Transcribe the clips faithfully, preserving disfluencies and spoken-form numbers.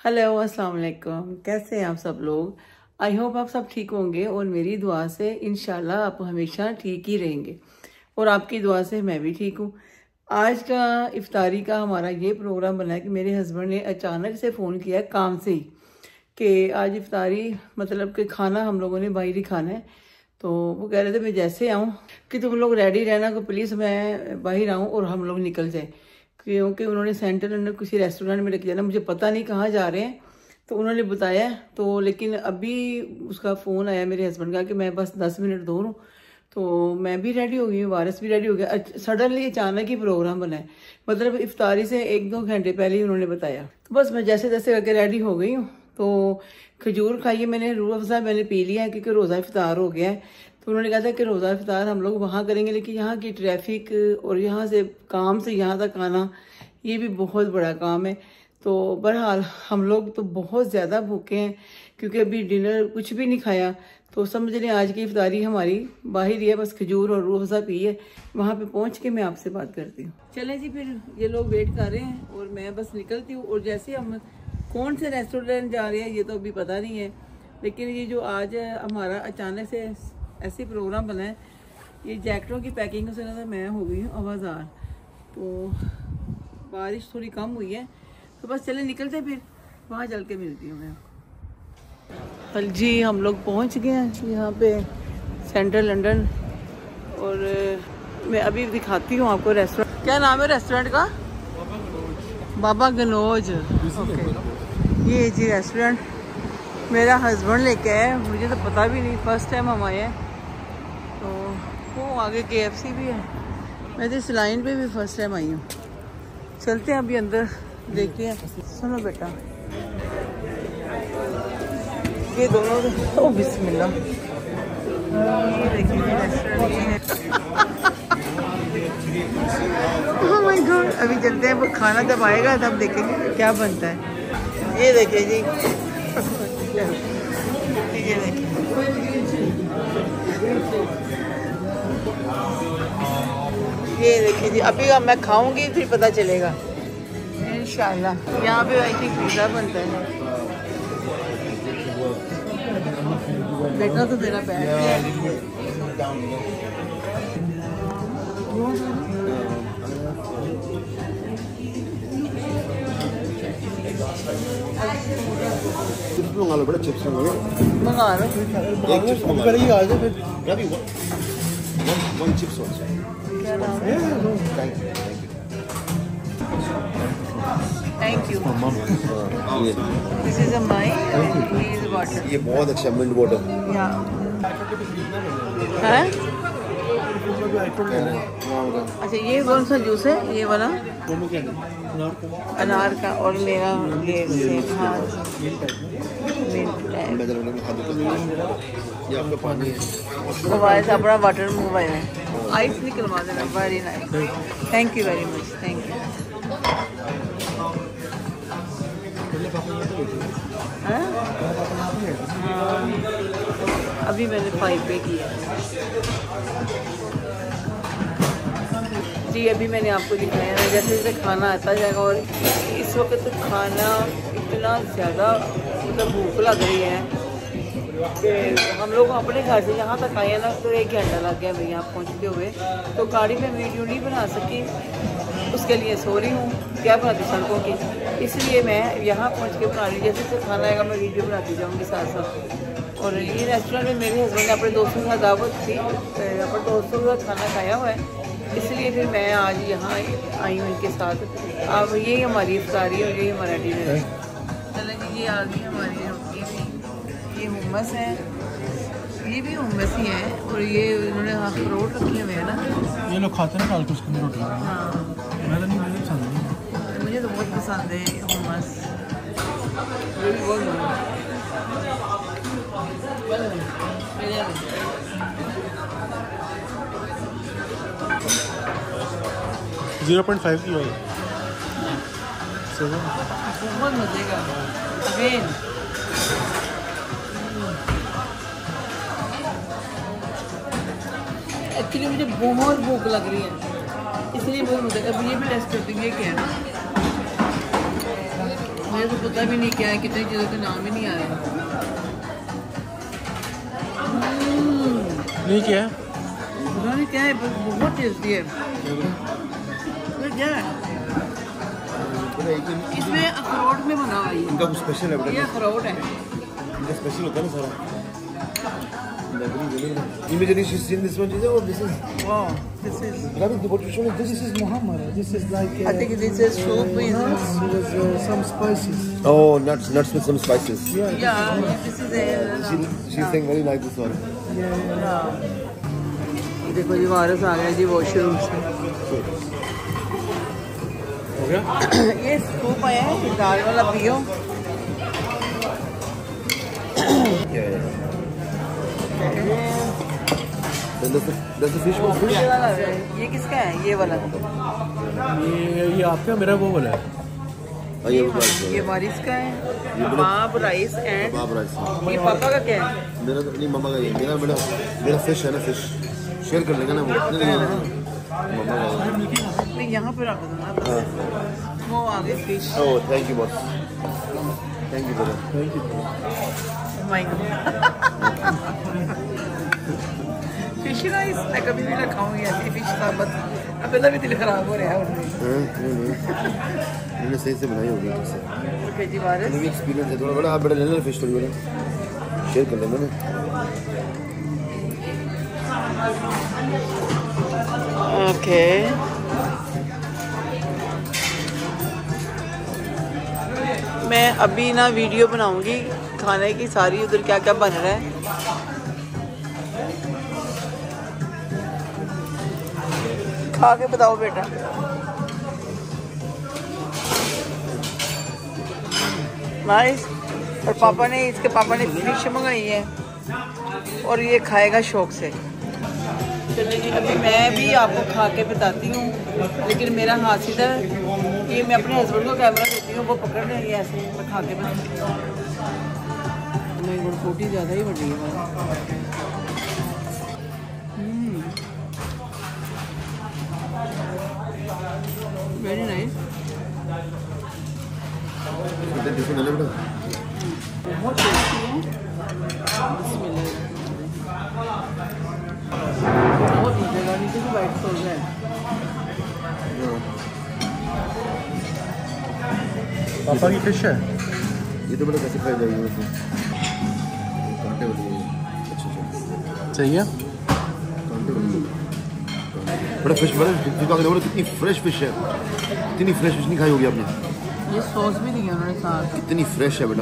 Hello अस्सलाम वालेकुम, कैसे हैं आप सब लोग। आई होप आप सब ठीक होंगे और मेरी दुआ से इंशाल्लाह आप हमेशा ठीक ही रहेंगे और आपकी दुआ से मैं भी ठीक हूँ। आज का इफ्तारी का हमारा ये प्रोग्राम बना है कि मेरे हस्बैंड ने अचानक से फ़ोन किया काम से ही कि आज इफ्तारी मतलब कि खाना हम लोगों ने बाहर ही खाना है। तो वो कह रहे थे मैं जैसे आऊँ कि तुम लोग रेडी रहना कि प्लीज़ मैं बाहर आऊँ और हम लोग निकल जाए, क्योंकि उन्होंने सेंटर अंदर किसी रेस्टोरेंट में लेके जाना, मुझे पता नहीं कहाँ जा रहे हैं। तो उन्होंने बताया तो, लेकिन अभी उसका फ़ोन आया मेरे हस्बैंड का कि मैं बस दस मिनट दूर हूँ। तो मैं भी रेडी हो गई हूँ, वारिस भी रेडी हो गया। सडनली अचानक ही प्रोग्राम बना है, मतलब इफ्तारी से एक दो घंटे पहले ही उन्होंने बताया। तो बस मैं जैसे जैसे करके रेडी हो गई हूँ। तो खजूर खाइए, मैंने रूह अफ़ज़ा मैंने पी लिया है क्योंकि रोज़ा इफ्तार हो गया है। तो उन्होंने कहा था कि रोज़ा इफ्तार हम लोग वहाँ करेंगे, लेकिन यहाँ की ट्रैफिक और यहाँ से काम से यहाँ तक आना ये भी बहुत बड़ा काम है। तो बहरहाल हम लोग तो बहुत ज़्यादा भूखे हैं क्योंकि अभी डिनर कुछ भी नहीं खाया। तो समझ लें आज की इफ्तारी हमारी बाहर ही है, बस खजूर और रूह अफ़ज़ा पी है। वहाँ पे पहुँच के मैं आपसे बात करती हूँ। चलें जी, फिर ये लोग वेट कर रहे हैं और मैं बस निकलती हूँ। और जैसे हम कौन से रेस्टोरेंट जा रहे हैं ये तो अभी पता नहीं है, लेकिन ये जो आज हमारा अचानक से ऐसे प्रोग्राम बना है, ये जैकेटों की पैकिंग से ना मैं हो गई हूँ आवाज़ार। तो बारिश थोड़ी कम हुई है तो बस चले निकलते, फिर वहाँ चल के मिलती हूँ मैं। हाँ जी, हम लोग पहुँच गए हैं यहाँ पे सेंट्रल लंदन। और मैं अभी दिखाती हूँ आपको रेस्टोरेंट। क्या नाम है रेस्टोरेंट का? बाबा गनोज। ओके, ये जी रेस्टोरेंट मेरा हस्बैंड लेके आए, मुझे तो पता भी नहीं, फर्स्ट टाइम हम आए हैं। तो वो आगे के एफ सी भी है, मैं तो इस लाइन पे भी फर्स्ट टाइम आई हूँ। चलते हैं अभी अंदर, देखते हैं। सुनो बेटा, ये दोनों ओ बिस्मिल्लाह, ये देखिए रेस्टोरेंट ये है। ओह माय गॉड, अभी चलते हैं, वो खाना जब आएगा तब देखेंगे क्या बनता है। ये देखिए जी, ये देखिए, ये देखिए जी, अभी मैं खाऊंगी फिर पता चलेगा इंशाल्लाह। यहाँ पे आई थिंक पिज़्ज़ा बनता है। बेटा तो तेरा बैठ गया। चिप्स मंगा लो बेटा, चिप्स मंगा लो। मंगा लो एक चिप्स मंगा लो। ये आ जाए फिर Ravi, one one chips one. क्या नाम है? Thank you. This is a my, he is water. ये बहुत अच्छा मिल्क वाटर। या है? अच्छा, ये कौन सा जूस है? ये वाला अनार का, और मेरा ये सेब। हाँ, ये आपका पानी है। मोबाइल से अपना वाटर मोबाइल है, आइस निकलवा देना। Very nice, thank you very much, thank you. अभी मैंने फाइव पे किया जी। अभी मैंने आपको दिखाया है जैसे जैसे खाना आता जाएगा। और इस वक्त तो खाना इतना ज़्यादा मतलब भूख लग रही है कि हम लोग अपने घर से यहाँ तक आए हैं ना, तो एक घंटा लग गया भैया यहाँ पहुँचते हुए। तो गाड़ी में वीडियो नहीं बना सकी, उसके लिए सो रही हूँ, क्या बनाती सड़कों की, इसलिए मैं यहाँ पहुँच के बना रही। जैसे जैसे खाना आएगा मैं वीडियो बनाती जाऊँगी साथ साथ। और ये रेस्टोरेंट में मेरे हस्बैंड ने अपने दोस्तों के साथ दावत थी, अपने दोस्तों के साथ खाना खाया हुआ है, इसलिए फिर मैं आज यहाँ आई हूँ इनके साथ। अब यही हमारी इफ्तारी और यही हमारा डिनर है। चलें जी, ये आ गई हमारी रोटी भी। ये हुम्मस है, ये भी हुम्मस ही है। और ये उन्होंने अखरोट रखे हुए हैं ना, ये लोग खाते हैं ना उसके में रोटी। हाँ, मैं तो नहीं, मुझे पसंद नहीं। मुझे तो बहुत पसंद है हुम्मस। जीरो पॉइंट फाइव की ऑयल बहुत मजे का। अगेन एक्चुअली मुझे बहुत भूख लग रही है, इसलिए बहुत मजा। अब ये भी टेस्ट करती है क्या है। मुझे तो पता भी नहीं क्या है, कितनी चीज़ों के नाम ही नहीं आया। नहीं क्या है? पता नहीं क्या है, बहुत टेस्टी है। तो क्या है इसमें? अखरोट में बना हुआ है ये। इनका कुछ स्पेशल है बेटा, ये अखरोट है। इनका स्पेशल होता है ना सारा। Immediately she's seen this one, she said, "Oh, this is." Wow, this is. Ravi, what you showing? This This is. is Muhammad. This is like uh, I think this is soup with. nuts with uh, some spices. Oh, nuts, nuts with some spices. Yeah. Yeah, this is a. She, she's saying very like this one. Yeah. yeah. देखो जी वारस आ गया जी washroom से। हो गया? ये soup आया है, दाल वाला पियो। Yeah. Then there's the, there's the fish one. ये वाला है, ये किसका है? ये वाला। ये ये आपका मेरा वो वाला है। हाँ, ये वो ये वारिस का है। बाब राइस एंड बाब राइस। ये पापा का क्या है? मेरा तो नहीं, मम्मा का ये। मेरा मेरा मेरा फिश है ना, फिश शेयर कर लेंगे ना वो। नहीं नहीं मम्मा का। नहीं यहाँ पे रख दो ना, वो आगे fish. Oh thank you boss, thank you brother, thank you. My fish rice मैं कभी भी ना खाऊंगी ऐसी फिश साबत। अब पहले भी दिल खराब हो रहा है उनमें। मैंने सही से बनाई होगी ठीक से। ओके जी वारिस, भी एक्सपीरियंस है थोड़ा बड़ा। आप बड़ा ले लेना फिश थोड़ी बड़ा शेयर कर लेंगे ना। ओके मैं अभी ना वीडियो बनाऊंगी खाने की सारी, उधर क्या क्या बन रहा है। खा के बताओ बेटा। नाइस। और पापा ने, इसके पापा ने फिश मंगाई है और ये खाएगा शौक से। चलिए अभी मैं भी आपको खा के बताती हूँ, लेकिन मेरा हाथ इधर, ये मैं अपने हस्बैंड को कैमरा देती हूँ, वो पकड़ रहे हैं ऐसे। मैं खा के बताती हूँ। मेरी गुड़ छोटी ज़्यादा ही बड़ी है। Very nice. बहुत टेस्टी है। बहुत मजेगा, नीचे से वाइट सॉस है। पापा की फिश है ये तो बड़ा कैसे खाई जाएगी वैसे? कांटे वाली है। अच्छा अच्छा सही है। कांटे वाली बड़ा फिश, बड़ा बड़ा कितनी फ्रेश फिश है। कितनी फ्रेश फिश नहीं खाई होगी आपने? ये सॉस भी दिया उन्होंने साथ। कितनी फ्रेश है बेटा।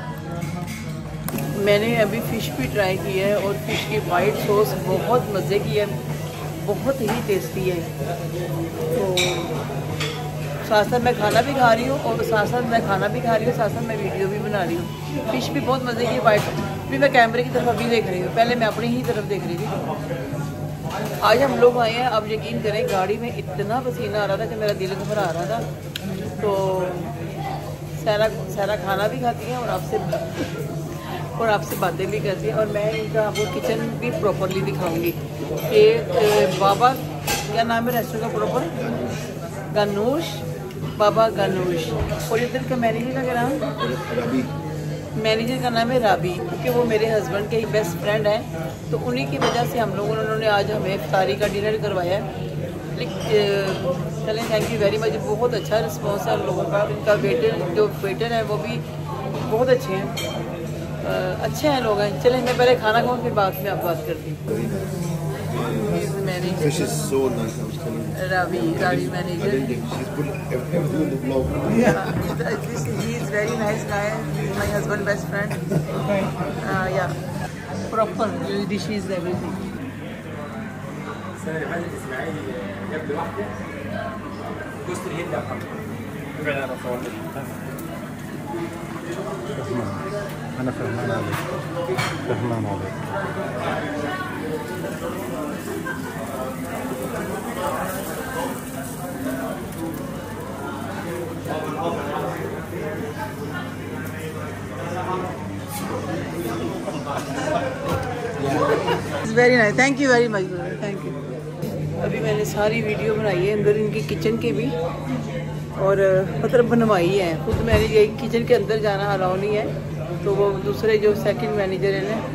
मैंने अभी फ़िश भी ट्राई की है और फ़िश की वाइट सॉस बहुत मज़े की है, बहुत ही टेस्टी है। तो साथ साथ मैं खाना भी खा रही हूँ और साथ साथ मैं खाना भी खा रही हूँ, साथ साथ मैं वीडियो भी बना रही हूँ। फ़िश भी बहुत मज़े की वाइट, भी मैं कैमरे की तरफ अभी देख रही हूँ, पहले मैं अपनी ही तरफ देख रही थी। आज हम लोग आए हैं, अब यकीन करें गाड़ी में इतना पसीना आ रहा था कि मेरा दिल घबरा रहा था। तो सारा सारा खाना भी खाती हैं और आपसे और आपसे बातें भी करती हैं, और मैं इनका आपको किचन भी प्रॉपरली दिखाऊंगी कि बाबा, क्या नाम है रेस्टोरेंट का प्रॉपर? गनूश, बाबा गनूश। और इधर का मैनेजर का नाम, मैनेजर का नाम है राबी, क्योंकि वो मेरे हस्बैंड के बेस्ट फ्रेंड हैं। तो उन्हीं की वजह से हम लोगों ने, उन्होंने आज हमें इफ्तारी का डिनर करवाया है। चलें, थैंक यू वेरी मच। बहुत अच्छा रिस्पॉन्स है हम लोगों का। उनका वेटर, जो वेटर है वो भी बहुत अच्छे हैं, अच्छे हैं लोग हैं। चलें मैं पहले खाना खाऊँ, फिर बाद में आप बात करती हूँ। Fish is so nice. I was telling you. Ravi, Ravi manager. She's put everything in the vlog. Yeah, this, he is very nice guy. He is my husband, best friend. Uh, yeah, proper dishes, everything. أنا فهمان عليك، فهمان عليك. Very nice, thank you very much, thank you. अभी मैंने सारी video बनाई है अंदर इनकी kitchen के भी, और मतलब बनवाई है खुद। मैंने ये किचन के अंदर जाना अलाउ नहीं है, तो वो दूसरे जो सेकंड मैनेजर है ना,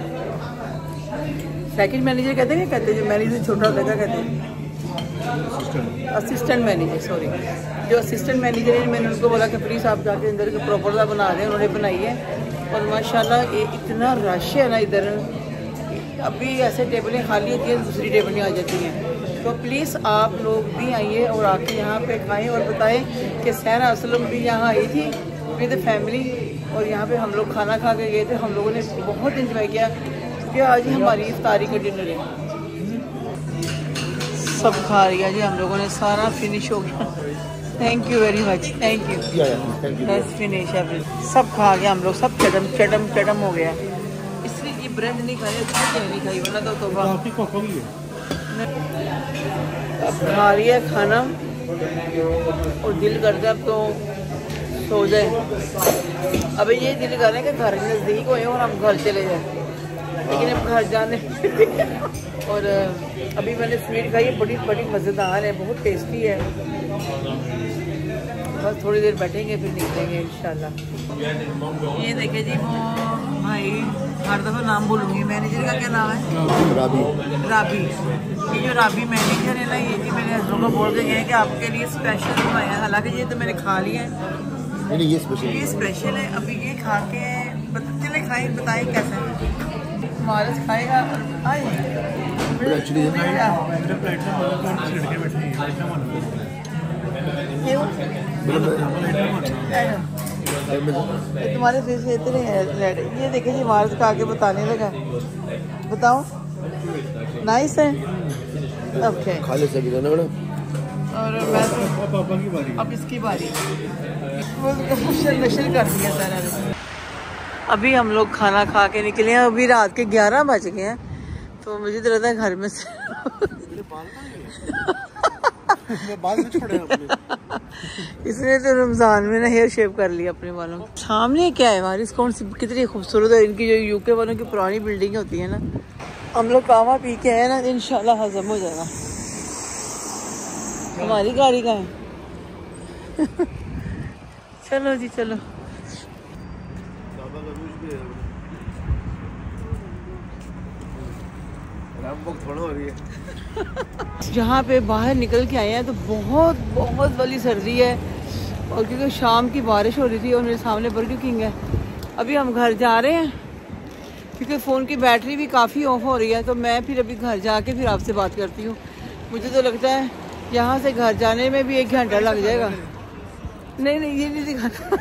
सेकंड मैनेजर कहते हैं क्या कहते हैं, जो मैनेजर छोटा होता है क्या कहते हैं, असिस्टेंट मैनेजर, सॉरी जो असिस्टेंट मैनेजर है, मैंने उनको बोला कि प्लीज़ आप जाके अंदर के प्रॉपर बना दें। उन्होंने बनाई है और माशाल्लाह ये इतना रश है ना इधर, अभी ऐसे टेबलें खाली होती हैं दूसरी टेबलें आ जाती हैं। तो प्लीज़ आप लोग भी आइए और आके यहाँ पे खाएं और बताएं कि सहरा असलम भी यहाँ आई थी विद फैमिली, और यहाँ पे हम लोग खाना खा के गए थे। हम लोगों ने बहुत इंजॉय किया क्योंकि आज ही हमारी इफ्तारी का डिनर है। सब खा लिया जी हम लोगों ने, सारा फिनिश हो गया। Thank you very much, thank you, बस फिनिश है, सब खा गया हम लोग, सब चटम चटम चटम हो गया। इसलिए ये ब्रेड नहीं खाई, इसलिए नहीं खाई, वरना तो तोबा। अब खा लिया खाना और दिल करता है अब तो सो जाए। अभी ये दिल कर रहे हैं कि घर नज़दीक हुए और हम घर चले जाए, लेकिन अब घर जाने और अभी मैंने स्वीट खाई है, बड़ी बड़ी मज़ेदार है, बहुत टेस्टी है। बस थोड़ी देर बैठेंगे फिर निकलेंगे इंशाल्लाह। ये देखिए जी वो भाई, हर दफ़ा नाम बोलूँगी, मैनेजर का क्या नाम है? राबी। राबी। ये जो राबी मैनेजर है ना, ये जी मेरे हस्बैंड को बोल के गए कि आपके लिए स्पेशल बनवाया है। हालांकि ये तो मैंने खा लिया है, नहीं ये स्पेशल ये स्पेशल है। अभी ये खा के चले खाए, बताएं कैसा है। मारस खाएगा एक्चुअली तुम्हारे फेस इतने रेड। ये देखे जी मार्स खा के बताने लगा, बताओ नाइस है। ओके खा ले सभी ना बड़ा। और मैं पापा की बारी, अब इसकी बारी, वो नशर कर दिया सारा ने। अभी हम लोग खाना खा के निकले हैं, अभी रात के ग्यारह बज गए हैं, तो मुझे तो लगता है घर में से इसने तो रमजान में ना हेयर शेव कर लिया अपने बालों। सामने क्या है वारिस, कौन सी कितनी खूबसूरत है, इनकी जो यूके वालों की पुरानी बिल्डिंग होती है ना। हम लोग कावा पी के आए ना, इंशाल्लाह हजम हो जाएगा। हमारी गाड़ी का है चलो जी चलो। थोड़ा हो रही है जहाँ पे बाहर निकल के आए हैं तो बहुत बहुत वाली सर्दी है, और क्योंकि शाम की बारिश हो रही थी और मेरे सामने बर्गर किंग है। अभी हम घर जा रहे हैं क्योंकि फ़ोन की बैटरी भी काफ़ी ऑफ हो रही है, तो मैं फिर अभी घर जाके फिर आपसे बात करती हूँ। मुझे तो लगता है यहाँ से घर जाने में भी एक घंटा लग जाएगा। नहीं नहीं ये नहीं दिखाता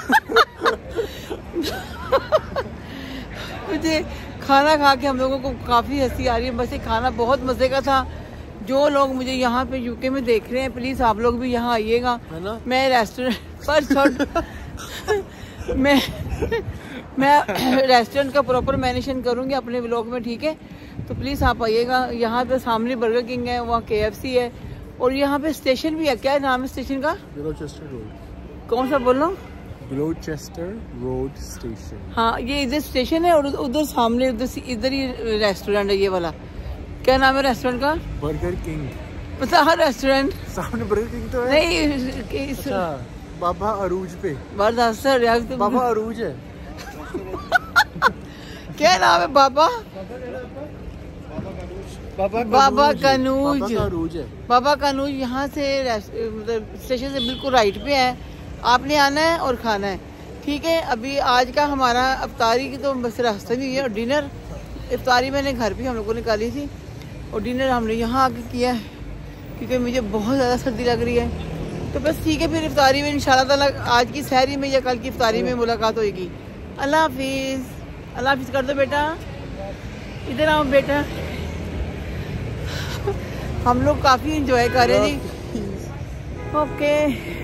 मुझे खाना खा के हम लोगों को काफ़ी हंसी आ रही है। बस ये खाना बहुत मज़े का था। जो लोग मुझे यहाँ पे यूके में देख रहे हैं, प्लीज़ आप लोग भी यहाँ आइएगा। मैं रेस्टोरेंट पर छोड़ मैं मैं रेस्टोरेंट का प्रॉपर मेंशन करूँगी अपने व्लॉग में, ठीक है? तो प्लीज़ आप आइएगा। यहाँ पे सामने बर्गर किंग है, वहाँ के एफ सी है, और यहाँ पे स्टेशन भी है। क्या नाम है स्टेशन का? Gloucester road. कौन सा बोल रहा हूँ? Gloucester road station. हाँ ये इधर स्टेशन है और उधर सामने उधर इधर ही रेस्टोरेंट है ये वाला। क्या नाम है रेस्टोरेंट का? Burger King. पता है रेस्टोरेंट सामने बर्गर किंग तो है नहीं। अच्छा, बाबा अरूज पे। सर यार तुम बाबा अरूज है क्या नाम है? बाबा बाबा बाबा कनूज। बाबा कनूज है। बाबा कनूज यहाँ से मतलब स्टेशन से बिल्कुल राइट पे है। आपने आना है और खाना है, ठीक है? अभी आज का हमारा इफ्तारी की तो बस रास्ता नहीं है, और डिनर इफ्तारी मैंने घर पे हम लोगों ने निकाली थी, और डिनर हमने यहाँ आके किया है क्योंकि मुझे बहुत ज़्यादा सर्दी लग रही है। तो बस ठीक है, फिर इफ्तारी में इंशाल्लाह ताला आज की सहरी में या कल की इफ्तारी में मुलाकात होगी। अल्लाह हाफिज़। अल्लाह हाफिज़ कर दो बेटा, इधर आओ बेटा। हम लोग काफ़ी इंजॉय कर रहे हैं जी। ओके।